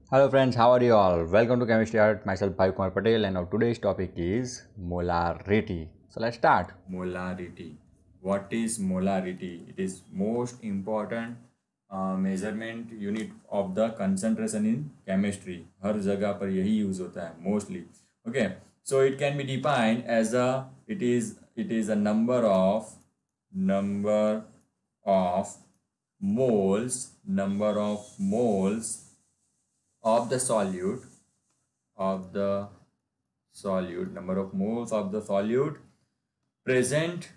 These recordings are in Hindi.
Hello friends, how are you all? Welcome to Chemistry Art. Myself Bhai Kumar Patel, and our today's topic is molarity. So let's start. Molarity. What is molarity? It is most important measurement unit of the concentration in chemistry. हर जगह पर यही use होता है mostly. Okay. So it can be defined as it is a number of moles of the solute number of moles of the solute present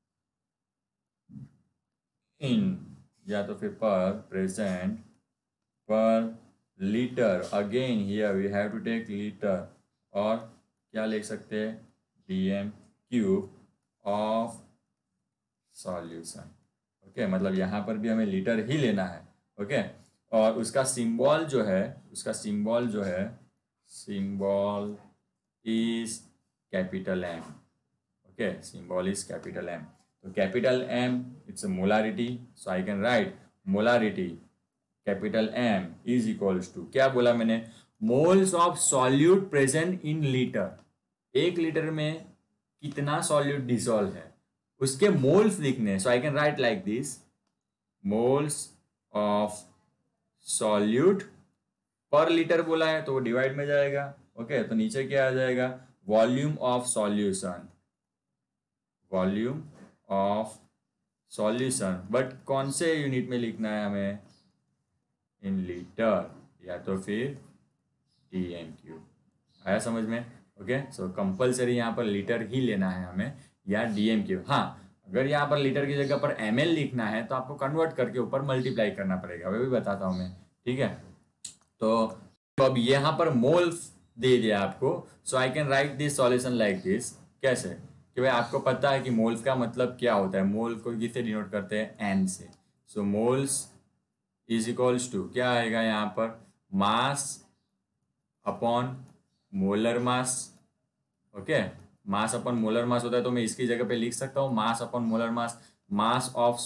in या तो फिर पर present per liter. Again here we have to take liter और क्या लिख सकते हैं dm cube of solution. Okay मतलब यहाँ पर भी हमें लीटर ही लेना है. ओके और उसका सिंबल जो है symbol is capital M. Okay symbol is capital M. तो capital M it's a molarity. So I can write molarity capital M is equals to क्या बोला मैंने moles of solute present in litre. 1 litre में कितना सॉल्यूट डिसॉल्व है उसके मोल्स लिखने. So I can write like this moles of solute per litre बोला है तो वो डिवाइड में जाएगा. ओके तो नीचे क्या आ जाएगा volume of solution. Volume of solution but कौन से यूनिट में लिखना है हमें इन लीटर या तो फिर टीएम क्यूब. आया समझ में. ओके सो कंपलसरी यहाँ पर लीटर ही लेना है हमें या डीएम क्यूब. हाँ अगर यहाँ पर लीटर की जगह पर एमएल लिखना है तो आपको कन्वर्ट करके ऊपर मल्टीप्लाई करना पड़ेगा. वो भी बताता हूँ मैं. ठीक है तो अब यहाँ पर मोल्स दे दिया आपको. So I can write this solution like this. कैसे कि भाई आपको पता है कि मोल्स का मतलब क्या होता है. मोल को किससे डिनोट करते हैं एन से. So moles is equals to क्या आएगा यहाँ पर mass upon molar mass. Okay mass upon molar mass होता है तो मैं इसकी जगह पे लिख सकता हूँ mass upon molar mass. Mass of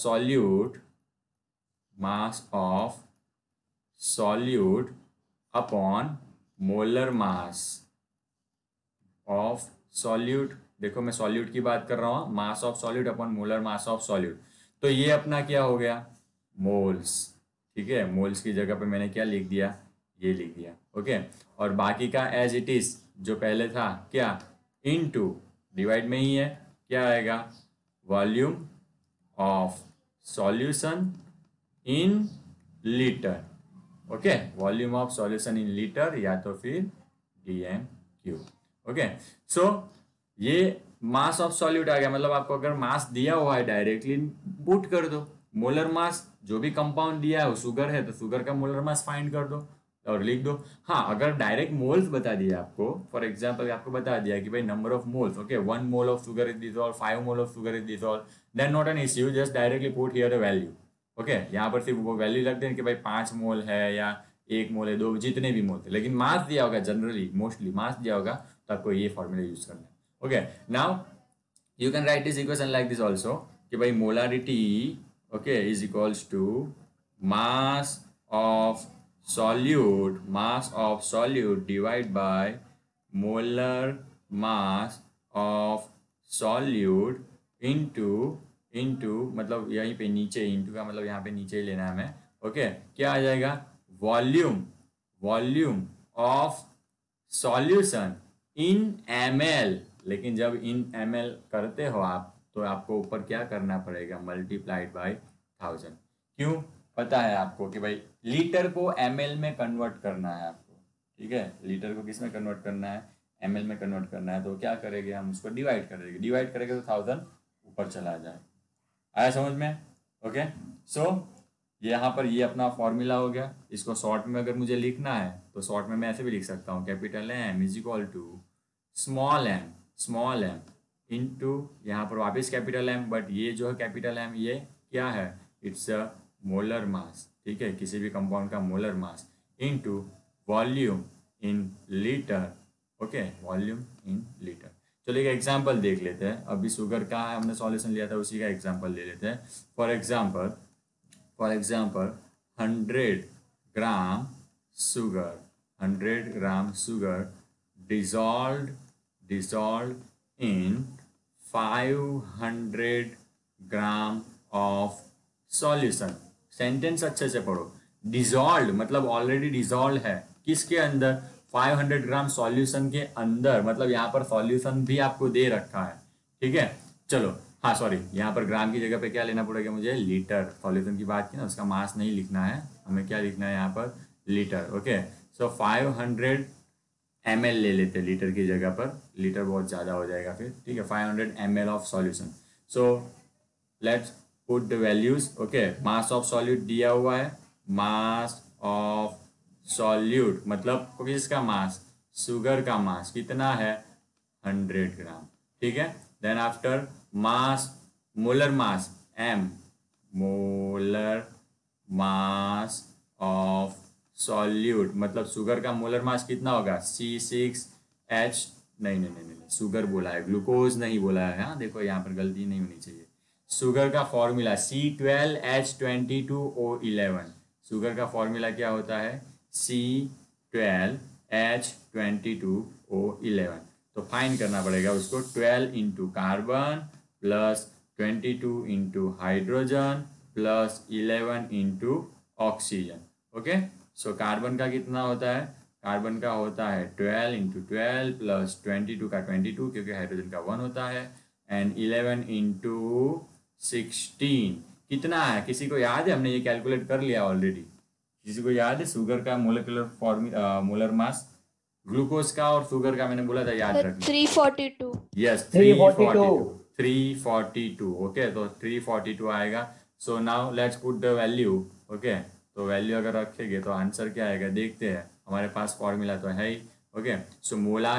solute upon molar mass of solute. देखो मैं सॉल्यूट की बात कर रहा हूँ. Mass of solute upon molar mass of solute. तो ये अपना क्या हो गया मोल्स. ठीक है मोल्स की जगह पे मैंने क्या लिख दिया ये लिख दिया. ओके और बाकी का एज इट इज जो पहले था क्या इनटू डिवाइड में ही है क्या आएगा volume of solution in litre. Okay volume of solution in litre या तो फिर डीएम क्यूब. ओके सो ये मास ऑफ सॉल्यूट आ गया. मतलब आपको अगर मास दिया हुआ है डायरेक्टली पुट कर दो. मोलर मास जो भी कंपाउंड दिया है वो शुगर है तो शुगर का मोलर मास फाइंड कर दो और लिख दो. हाँ अगर डायरेक्ट मोल्स बता दिया आपको फॉर एग्जांपल आपको बता दिया कि भाई number of moles. Okay 1 mole of sugar is dissolve 5 mole of sugar is dissolve then not an issue. Just directly put here a value. Okay यहाँ पर सिर्फ वो वैल्यू रख दें कि भाई 5 मोल है या 1 मोल है 2 जितने भी मोल थे. लेकिन मास दिया होगा जनरली मोस्टली मास दिया होगा तो आपको ये फॉर्मूला यूज करना है. Okay now you can write this equation like this also कि भाई molarity okay is equals to mass of solute divide by molar mass of solute into मतलब यहीं पे नीचे इंटू का मतलब यहाँ पे नीचे ही लेना है हमें. ओके क्या आ जाएगा volume of solution in ml. लेकिन जब इन ml करते हो आप तो आपको ऊपर क्या करना पड़ेगा मल्टीप्लाइड बाई 1000. क्यों पता है आपको कि भाई लीटर को ml में कन्वर्ट करना है आपको. ठीक है लीटर को किस में कन्वर्ट करना है ml में कन्वर्ट करना है. तो क्या करेंगे हम उसको डिवाइड करेंगे तो 1000 ऊपर चला जाए. आया समझ में. ओके सो यहाँ पर ये अपना फॉर्मूला हो गया. इसको शॉर्ट में अगर मुझे लिखना है तो शॉर्ट में मैं ऐसे भी लिख सकता हूँ capital M is equal to small M into यहाँ पर वापस कैपिटल एम बट ये जो है कैपिटल एम ये क्या है इट्स अ मोलर मास. ठीक है किसी भी कंपाउंड का molar mass into volume in litre. Okay volume in litre. चलो एक एग्जांपल देख लेते हैं. अभी शुगर का हमने सॉल्यूशन लिया था उसी का एग्जांपल ले लेते हैं. For example 100 gram sugar 100 gram sugar dissolved in 500 gram of solution. Sentence अच्छे से पढ़ो। डिजॉल्व मतलब ऑलरेडी डिजॉल्व है किसके अंदर, 500 ग्राम सॉल्यूशन के अंदर, मतलब यहाँ पर सॉल्यूशन भी आपको दे रखा है। ठीक है, चलो हाँ सॉरी, यहाँ पर ग्राम की जगह पे क्या लेना पड़ेगा मुझे, लीटर। सॉल्यूशन की बात की ना, उसका मास नहीं लिखना है हमें, क्या लिखना है यहाँ पर, लीटर। ओके, सो 500 ml ले लेते हैं लीटर की जगह पर, लीटर बहुत ज़्यादा हो जाएगा फिर। ठीक है, 500 ml of solution. So let's put the values. Okay, mass of solute दिया हुआ है, मास ऑफ सॉल्यूट मतलब किसका मास, शुगर का मास कितना है, 100 ग्राम। ठीक है, then after mass, molar mass m, molar mass of solute मतलब शुगर का मोलर मास कितना होगा, C6H, नहीं, शुगर बोला है, ग्लूकोज नहीं बोला है। हाँ देखो यहाँ पर गलती नहीं होनी चाहिए। शुगर का फॉर्मूला C12H22O11। शुगर का फॉर्मूला क्या होता है, C12H22O11। तो फाइंड करना पड़ेगा उसको, 12 into carbon plus 22 into hydrogen plus 11 into oxygen. Okay, so carbon का कितना होता है, कार्बन का होता है 12 इंटू 12 प्लस 22 का 22 क्योंकि हाइड्रोजन का 1 होता है, एंड 11 इंटू 16 कितना है, किसी को याद है, हमने ये कैलकुलेट कर लिया ऑलरेडी। किसी को याद है शुगर का मोलिकुलर मोलर मास, ग्लूकोज का और शुगर का मैंने बोला था याद रखना, 342। यस 342। ओके, तो 342 आएगा। So now let's put the value. Okay, तो वैल्यू अगर रखेंगे तो आंसर क्या आएगा, देखते हैं, हमारे पास फॉर्मूला तो है ही। Okay, so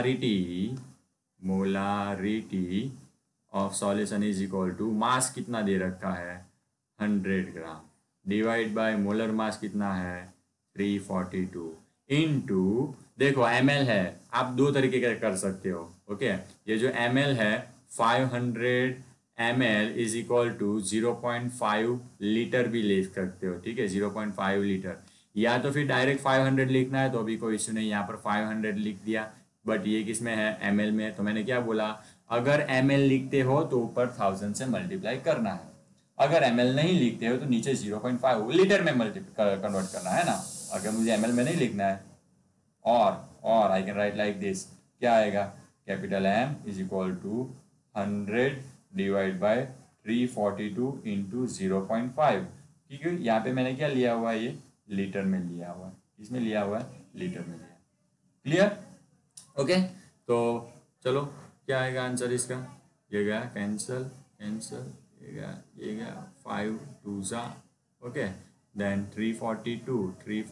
molarity of solution is equal to, mass कितना दे रखा है 100 gram, divide by molar mass कितना है 342, इनटू देखो ml है, आप दो तरीके का कर सकते हो। ओके, ये जो ml है 500 ml is equal to 0.5 litre भी ले सकते हो। ठीक है, 0.5 लीटर, या तो फिर डायरेक्ट 500 लिखना है तो अभी कोई इश्यू नहीं, यहाँ पर 500 लिख दिया, बट ये किस में है, ml में। तो मैंने क्या बोला, अगर ml लिखते हो तो ऊपर 1000 से मल्टीप्लाई करना है, अगर ml नहीं लिखते हो तो नीचे 0.5 लीटर में कन्वर्ट करना है ना। अगर मुझे ml में नहीं लिखना है, और I can write like this, क्या आएगा, capital M is equal to 100 divide by 342 into 0.5, क्योंकि यहाँ पे मैंने क्या लिया हुआ है, ये लीटर में लिया हुआ है, इसमें लिया हुआ है, लीटर में लिया। क्लियर, ओके, तो चलो क्या आएगा आंसर इसका, ये गया कैंसल, ये गया 5 2 सा। ओके, देन 342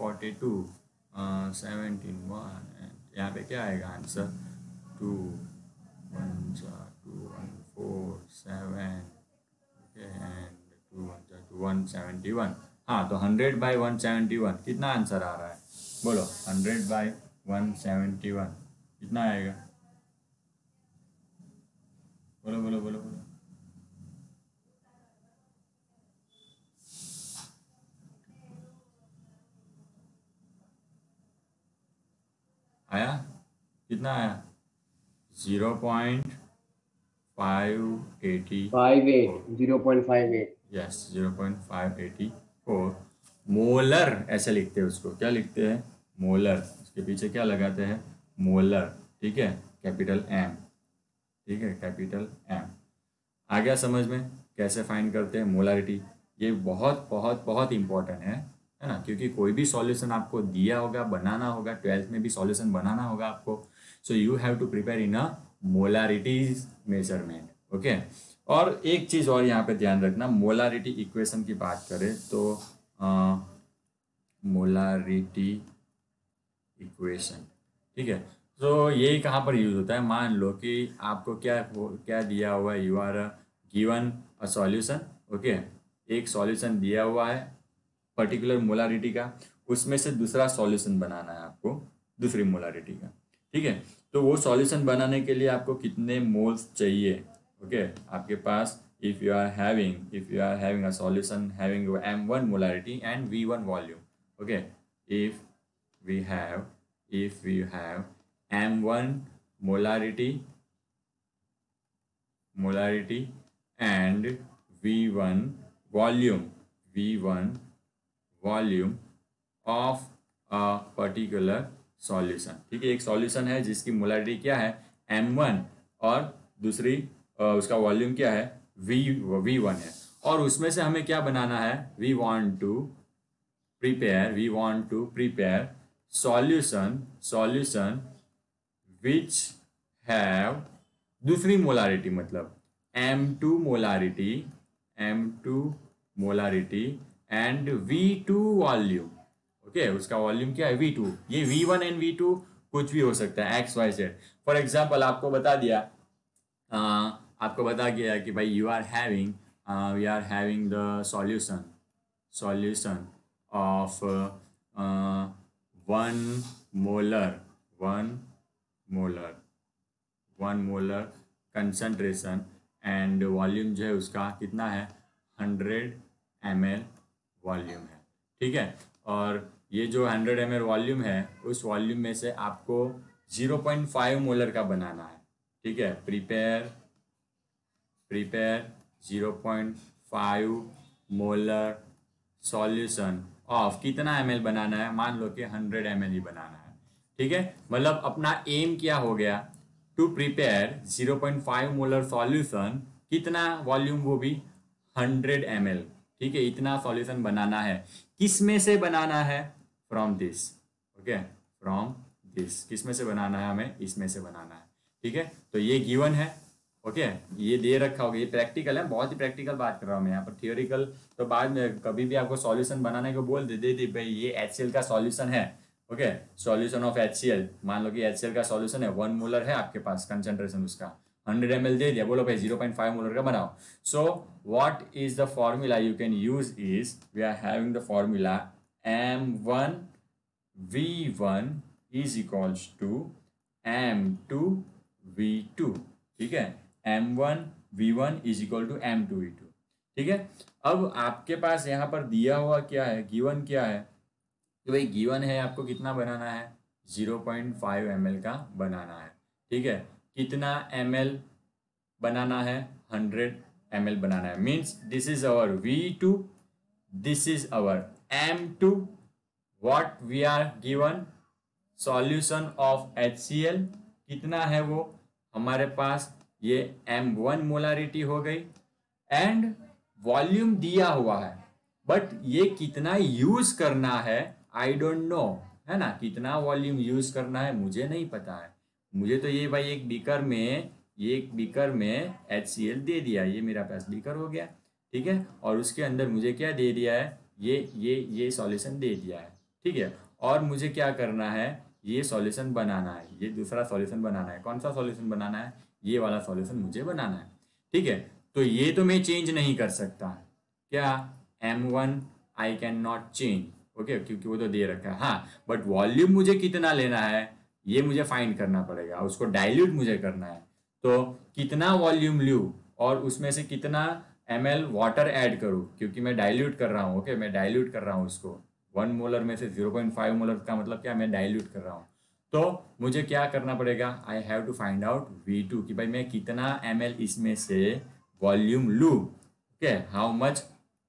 17 1, यहाँ पे क्या आएगा आंसर, 2 1 2 1 4 7, ओके, एंड 2 1 171। हाँ, तो 100 बाई 171 कितना आंसर आ रहा है, बोलो 100 बाई 171 कितना आएगा, बोलो। आया, कितना आया, 0.580, 0.58। यस 0.584 मोलर, ऐसे लिखते हैं उसको, क्या लिखते हैं, मोलर, उसके पीछे क्या लगाते हैं, मोलर। ठीक है, कैपिटल M, ठीक है, कैपिटल M। आ गया समझ में कैसे फाइंड करते हैं मोलारिटी, ये बहुत बहुत बहुत इंपॉर्टेंट है ना, क्योंकि कोई भी सॉल्यूशन आपको दिया होगा, बनाना होगा, 12th में भी सॉल्यूशन बनाना होगा आपको, so you have to prepare in a molarities measurement. Okay, और एक चीज़ और यहाँ पे ध्यान रखना, मोलारिटी इक्वेशन की बात करें तो मोलारिटी इक्वेशन, ठीक है, तो ये कहाँ पर यूज होता है, मान लो कि आपको क्या दिया हुआ है, you are given a solution. Okay, एक सॉल्यूशन दिया हुआ है पर्टिकुलर मोलारिटी का, उसमें से दूसरा सॉल्यूशन बनाना है आपको दूसरी मोलारिटी का। ठीक है, तो वो सॉल्यूशन बनाने के लिए आपको कितने मोल्स चाहिए। ओके, आपके पास if you are having a solution having M1 molarity and V1 volume. Okay, if we have if we have m1 molarity and v1 volume of a particular solution. ठीक है, एक सॉल्यूशन है जिसकी मोलारिटी क्या है m1 और दूसरी उसका वॉल्यूम क्या है v1 है, और उसमें से हमें क्या बनाना है, we want to prepare solution which have दूसरी मोलारिटी, मतलब m2 molarity and v2 volume. Okay, उसका वॉल्यूम क्या है v2। ये v1 एंड v2 कुछ भी हो सकता है, X Y Z. For example आपको बता दिया कि भाई we are having the solution of 1 molar concentration and volume जो है उसका कितना है 100 ml वॉल्यूम है। ठीक है, और ये जो 100 ml वॉल्यूम है उस वॉल्यूम में से आपको 0.5 मोलर का बनाना है। ठीक है, प्रिपेयर 0.5 मोलर सॉल्यूशन ऑफ कितना ml बनाना है, मान लो कि 100 ml ही बनाना है। ठीक है, मतलब अपना एम क्या हो गया, टू प्रिपेयर 0.5 मोलर सॉल्यूशन, कितना वॉल्यूम, वो भी 100 ml। ठीक है, इतना सॉल्यूशन बनाना है। किस में से बनाना है, from this. Okay, from this, किस में से बनाना है, हमें इसमें से बनाना है। ठीक है, तो ये गिवन है। ओके, ये दे रखा होगा, ये प्रैक्टिकल है, बहुत ही प्रैक्टिकल बात कर रहा हूँ मैं यहाँ पर। थियोरिकल तो बाद में कभी भी आपको सॉल्यूशन बनाने को बोल दे भाई ये HCl का सॉल्यूशन है। ओके, सॉल्यूशन ऑफ HCl, मान लो कि HCl का सॉल्यूशन है 1 मोलर है आपके पास, कंसंट्रेशन उसका 100 ml दे दिया, बोलो भाई 0.5 मोलर का बनाओ। So what is the formula you can use is, we are having the formula m1 v1 is equals to m2 v2। ठीक है, m1 v1 is equal to m2 v2। ठीक है, अब आपके पास यहाँ पर दिया हुआ क्या है, गिवन क्या है, तो भाई गिवन है आपको कितना बनाना है, 0.5 ml का बनाना है। ठीक है, कितना ml बनाना है, 100 ml बनाना है। Means this is our v2, this is our m2, what we are given, solution of HCl कितना है वो हमारे पास, ये m1 मोलारिटी हो गई, एंड वॉल्यूम दिया हुआ है, बट ये कितना यूज करना है आई डोंट नो, है ना, कितना वॉल्यूम यूज करना है मुझे नहीं पता है। मुझे तो ये भाई एक बीकर में HCl दे दिया, ये मेरा पास बीकर हो गया। ठीक है, और उसके अंदर मुझे क्या दे दिया है, ये सॉल्यूशन दे दिया है। ठीक है, और मुझे क्या करना है, ये सॉल्यूशन बनाना है, ये दूसरा सॉल्यूशन बनाना है। कौन सा सॉल्यूशन बनाना है, ये वाला सॉल्यूशन मुझे बनाना है। ठीक है, तो ये तो मैं चेंज नहीं कर सकता, क्या m1 I can not change. Okay, क्योंकि वो तो दे रखा है। हाँ, बट वॉल्यूम मुझे कितना लेना है ये मुझे फाइंड करना पड़ेगा, उसको डाइल्यूट मुझे करना है। तो कितना वॉल्यूम लूँ और उसमें से कितना ml वाटर ऐड करूँ, क्योंकि मैं डाइल्यूट कर रहा हूँ। ओके, मैं डाइल्यूट कर रहा हूँ उसको, 1 मोलर में से 0.5 मोलर का मतलब क्या, मैं डाइल्यूट कर रहा हूँ। तो मुझे क्या करना पड़ेगा, I have to find out v2 कि भाई मैं कितना ml इसमें से वॉल्यूम लूँ। Okay, how much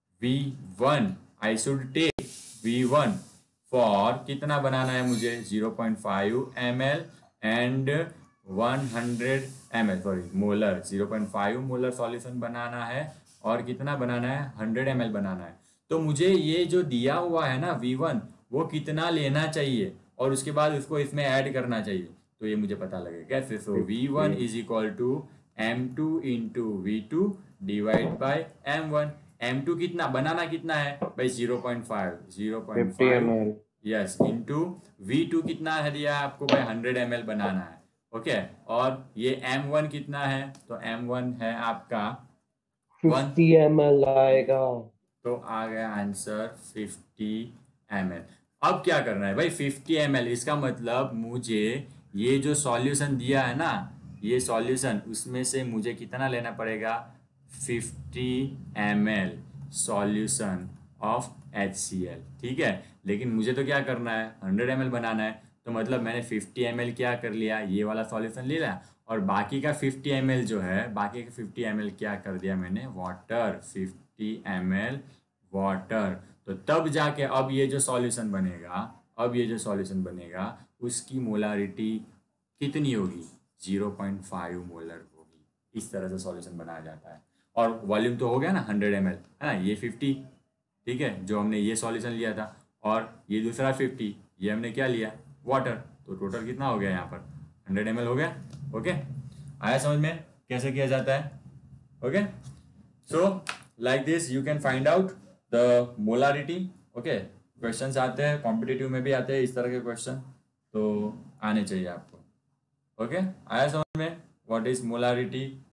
v1 I should take, v1 for कितना बनाना है मुझे, 0.5 ml and 100 ml, sorry molar, 0.5 molar solution बनाना है, और कितना बनाना है, 100 ml बनाना है। तो मुझे ये जो दिया हुआ है ना v1, वो कितना लेना चाहिए और उसके बाद उसको इसमें ऐड करना चाहिए, तो ये मुझे पता लगेगा कैसे। So v1 is equal to m2 into v2 divide by m1। m2 कितना बनाना, कितना है भाई 0.5 ml। यस, इंटू v2 कितना है दिया आपको भाई 100 ml बनाना है। ओके, और ये m1 कितना है, तो m1 है आपका 1, 50 ml आएगा। तो आ गया आंसर 50 ml। अब क्या करना है भाई, 50 ml, इसका मतलब मुझे ये जो सॉल्यूशन दिया है ना, ये सॉल्यूशन, उसमें से मुझे कितना लेना पड़ेगा, 50 ml सॉल्यूशन ऑफ HCl। ठीक है, लेकिन मुझे तो क्या करना है, 100 ml बनाना है, तो मतलब मैंने 50 ml क्या कर लिया, ये वाला सॉल्यूशन ले लिया, और बाकी का 50 ml जो है, बाकी का 50 ml क्या कर दिया मैंने, वाटर, 50 ml वाटर। तो तब जाके अब ये जो सॉल्यूशन बनेगा, अब ये जो सॉल्यूशन बनेगा उसकी मोलारिटी कितनी होगी, 0.5 मोलर होगी। इस तरह से सॉल्यूशन बनाया जाता है। और वॉल्यूम तो हो गया ना 100 ml, है ना, ये 50, ठीक है, जो हमने ये सॉल्यूशन लिया था, और ये दूसरा 50, ये हमने क्या लिया, वाटर। तो टोटल कितना हो गया यहाँ पर, 100 ml हो गया। ओके, आया समझ में कैसे किया जाता है। Okay, so like this you can find out the molarity. Okay, questions आते हैं, कॉम्पिटिटिव में भी आते हैं इस तरह के क्वेश्चन, तो आने चाहिए आपको। ओके, आया समझ में, व्हाट इज मोलारिटी।